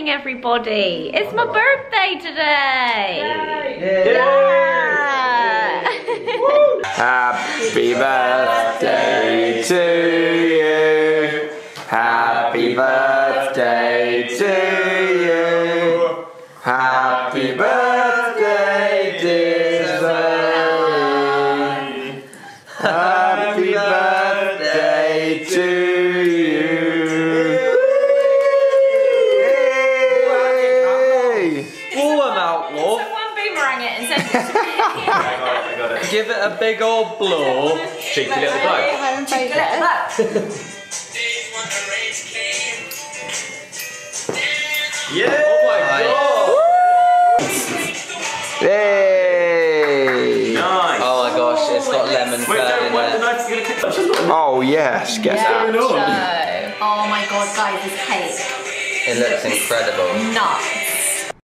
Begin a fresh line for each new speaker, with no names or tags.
morning, everybody. It's my birthday today.
Yay.
Yeah.
Happy birthday to you. Happy birthday to you. Happy birthday, dear Zoe. Happy birthday to you.
Pull them out, love.
Someone boomerang it and send it to me.
I got it.
Give it a big old blow.
Cheeky little blow. Yeah! Oh my god!
Hey!
Nice!
Oh my gosh, it's got lemon
Wait,
curd
don't,
in
what, the
there.
knife's gonna kick.
Oh yes, get that.
Oh my god, guys, this cake.
It looks incredible.
Nuts.